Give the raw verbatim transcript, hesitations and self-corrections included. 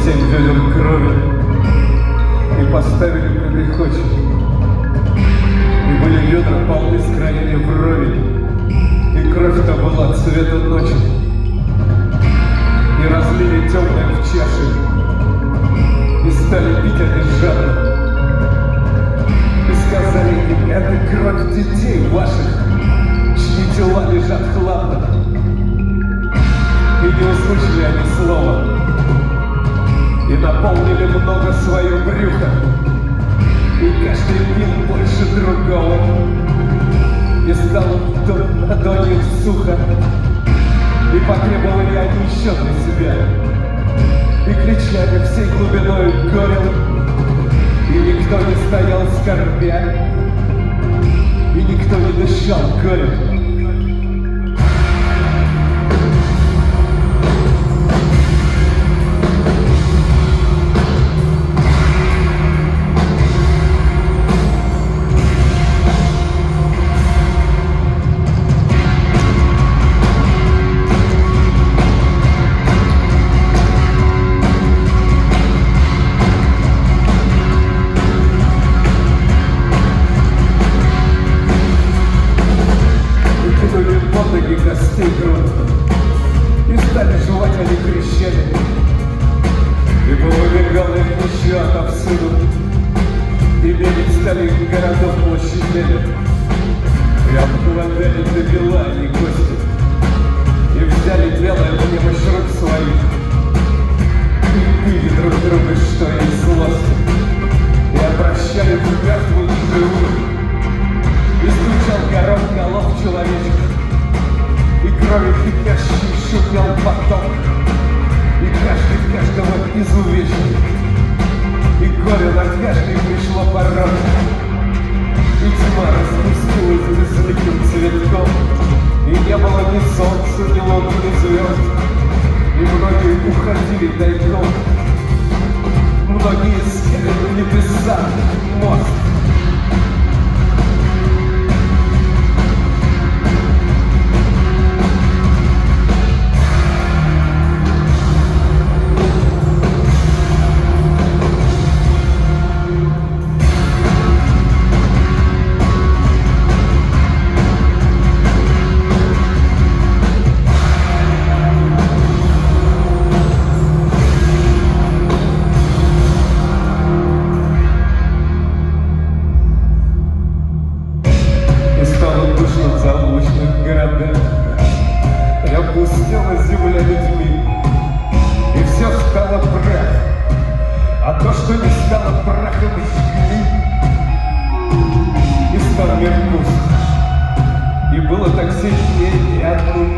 семь ведер крови и поставили к этой хоче. И были ведра полны с краями вровень, и кровь-то была цвета ночи. И разлили темное в чаши, и стали пить они жадно. И сказали им: это кровь детей ваших, чьи тела лежат хладно. И не услышали они слова, и наполнили много свое брюхо, и каждый пил больше другого, и стало вдоль ладонью сухо, и потребовали они еще для себя, и кричали всей глубиной горел, и никто не стоял скорбя, и никто не дышал горем. Костей груд, и стали жевать они крещали, и повыбегало их еще отовсюду, и бегать стали их городов площадями, и обкладали до бела они кости, и взяли белое в немощь рук своих, и пили друг друга, что есть злости, и обращали в мертвую живую, и стучал горох голов человечек, и крови кипящий шумел поток, и каждый каждого изувечил, и горе на каждый пришло порог, и тьма распустилась безликим цветком, и не было ни солнца, ни луны, ни звезд, и многие уходили тайком, многие сели в небеса мост. Опустела земля людьми, и все стало прах, а то, что не стало прахом, жгли, и стал мир пуст, и было так сильнее ни одну